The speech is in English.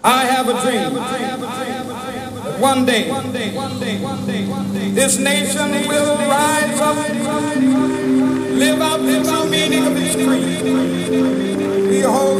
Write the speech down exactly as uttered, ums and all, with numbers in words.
I have a dream that one day this nation will rise up, live out the true meaning of its creed. We hold